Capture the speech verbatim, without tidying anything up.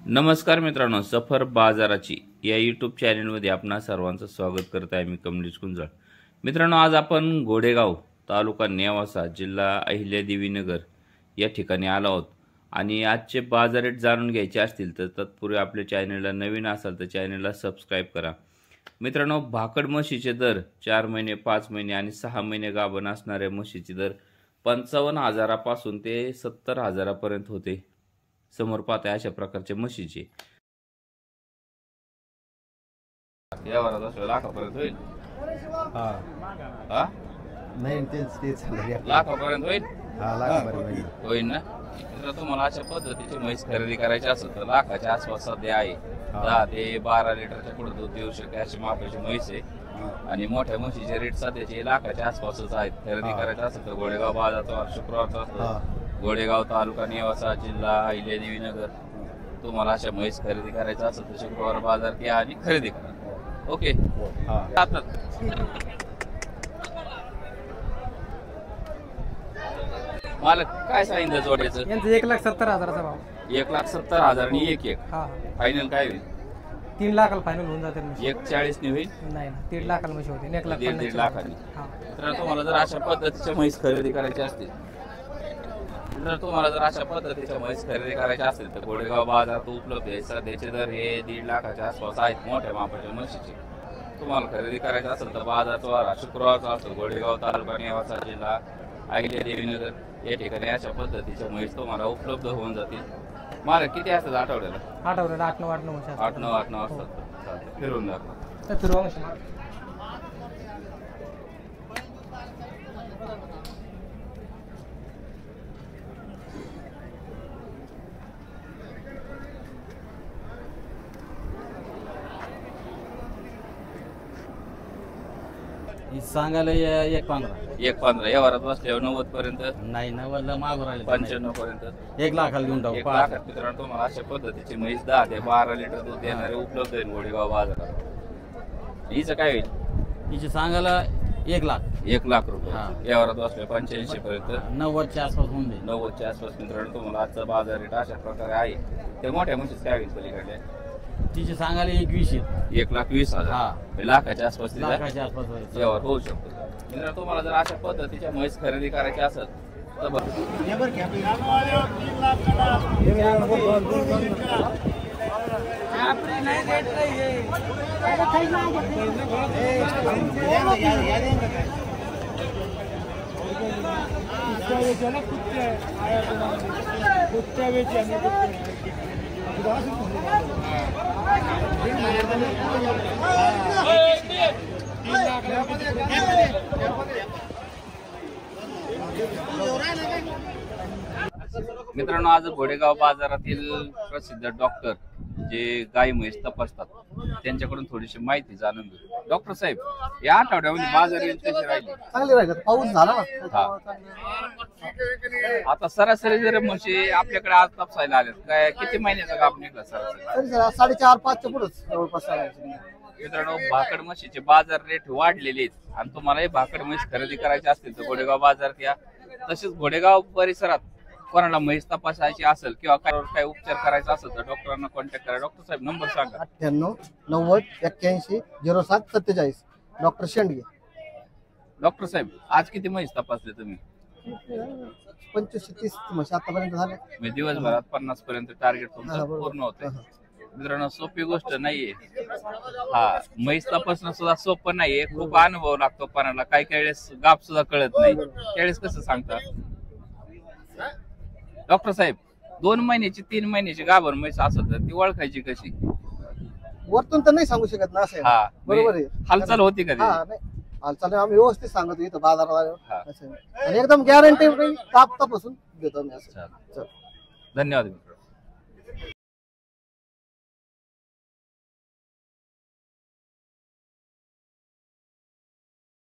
नमस्कार मित्रांनो, सफर बाजाराची या यूट्यूब चॅनलमध्ये आपणा सर्वांचं स्वागत करत आहे. मी कमलेश कुंजळ. मित्रांनो, आज आपण घोडेगाव तालुका नेवासा जिल्हा अहिल्यादेवीनगर या ठिकाणी आलो आहोत आणि आजचे बाजार रेट जाणून घ्यायचे असतील तर तत्पूर्वी आपल्या चॅनलला नवीन असाल तर चॅनलला सबस्क्राईब करा. मित्रांनो, भाकड म्हशीचे दर चार महिने, पाच महिने आणि सहा महिने गाभण असणाऱ्या म्हशीचे दर पंचावन्न हजारापासून ते सत्तर हजारापर्यंत होते. समोर पाहता अशा प्रकारचे म्हशीचे यावर असं लाखापर्यंत होईल. हा हा नाही तेच तेच लाखापर्यंत होईल. हा लाखापर्यंत होईल होईल ना. तर तुम्हाला अशा पद्धतीची म्हैस खरेदी करायची असेल तर लाखाच्या आसपास सध्या आहे. दहा ते बारा लिटरच्या पुढे दूध देऊ शकते अशी मापाची म्हैस आहे आणि मोठ्या म्हशीचे रेट सध्याचे लाखाच्या आसपासच आहेत. खरेदी करायचं असेल तर घोडेगाव बाजारचा शुक्रवारचा असतो. घोडेगाव तालुका नेवासा जिल्हा अहिल्यादेवीनगर. तुम्हाला अशा म्हैस खरेदी करायचं असेल तर शुक्रवार बाजार या आणि खरेदी करा. ओके. मालक काय सांगितलं जोड्याचं? यांचं एक लाख सत्तर हजाराचा भाव. एक लाख सत्तर हजार आणि एक एक हा फायनल काय होईल? तीन लाखाला फायनल होऊन जाते म्हशी. एक चाळीस ने होईल. नाही ना, दीड लाखाला म्हशी होते. एक लाख दीड दीड लाखांनी. हा. तर तुम्हाला जर अशा पद्धतीच्या म्हैस खरेदी करायची असतील तर तुम्हाला जर अशा पद्धतीच्या म्हैस खरेदी करायच्या असतील तर घोडेगाव बाजारात उपलब्ध आहे. सध्याचे दर हे दीड लाखाच्या आसपास आहेत मोठ्या मापाच्या म्हशीचे. तुम्हाला खरेदी करायचं असेल तर बाजारचा शुक्रवारचा असतो. घोडेगाव तालुका नेवासा जिल्हा अहिल्यादेवीनगर या ठिकाणी अशा पद्धतीच्या म्हैस तुम्हाला उपलब्ध होऊन जातील. मला किती असतात आठवड्याला? आठवड्याला आठ नऊ आठ नऊ म्हशी आठ नऊ आठ नऊ असतात. फिरून दाखवा. तर फिरवा म्हशी. सांगायला एक पंधरा एक पंधरा या वरात बसल्यावर नव्वद पर्यंत नाही नव्वदला मागून राहिले पंच्याण्णव पर्यंत एक लाखाला घेऊन टाकू. एक लाखात मित्रांनो तुम्हाला अशा पद्धतीची म्हैस दहा ते बारा लिटर दूध देणारे उपलब्ध आहे घोडेगाव बाजारात. हिचं काय होईल? हिचे सांगायला एक लाख एक लाख रुपये हा. या वरात बसल्या पंच्याऐंशी पर्यंत नव्वदच्या आसपास होऊन जाईल. नव्वदच्या आसपास मित्रांनो तुम्हाला आजचा बाजार रेट अशा प्रकारे आहे. त्या मोठ्या म्हशीच काय होईल पलीकडे? तिचे सांगायला एकवीस आहेत. एक लाख वीस हजार हा. लाखाच्या आसपास तिचा लाखाच्या आसपास होईल. व्यवहार होऊ शकतो. मित्रांनो, तुम्हाला जर अशा पद्धतीच्या म्हैस खरेदी करायची असेल तर बघा. मित्रांनो, आज घोडेगाव बाजारातील प्रसिद्ध डॉक्टर जे गाई म्हैस तपासतात त्यांच्याकडून थोडीशी माहिती जाणून घेऊ. डॉक्टर साहेब, या आठवड्यामध्ये बाजार रेट कशी राहिली? चांगले राहिले. पाऊस झाला हा. आता सरासरी जर म्हशी आपल्याकडे आज तपासायला आल्यात काय किती महिन्याचा गाभ निघला सरासरी? साडेचार पाचच्या पुढेच जवळपास. मित्रांनो, भाकड म्हशीचे बाजार रेट वाढलेले आहेत आणि तुम्हाला भाकड म्हैस खरेदी करायची असतील तर घोडेगाव बाजारात या. तसेच घोडेगाव परिसरात कोणाला म्हैस तपासायची असेल किंवा काय उपचार करायचा असेल तर डॉक्टरांना कॉन्टॅक्ट करा. डॉक्टर साहेब, नंबर सांगा. अठ्ठ्याण्णव नव्वद एक्क्याऐंशी झिरो सात सत्तेचाळीस. डॉक्टर शेंडगे. डॉक्टर साहेब, आज किती म्हैस तपासले तुम्ही? पंचवीस तीस म्हशी आतापर्यंत झाल्या. मी दिवसभरात पन्नास पर्यंत टार्गेट तुमचं पूर्ण होतंय. मित्रांनो, सोपी गोष्ट नाहीये. हा, म्हैस तपासणं सुद्धा सोपं नाहीये. खूप अनुभव लागतो कोणाला. काही काही वेळेस गाप सुद्धा कळत नाही. त्यावेळेस कसं सांगता डॉक्टर साहेब? दोन महिन्याची तीन महिन्याची गाभण म्हैस असत तर ती ओळखायची कशी? वरतून तर नाही सांगू शकत ना. असं हा, बरोबर आहे. हालचाल होती का? हा, नाही हालचाल आम्ही व्यवस्थित सांगतो इथं बाजारात हा. आल्यावर. आणि एकदम गॅरंटी ताप तपासून देतो मी. असं. धन्यवाद मित्र.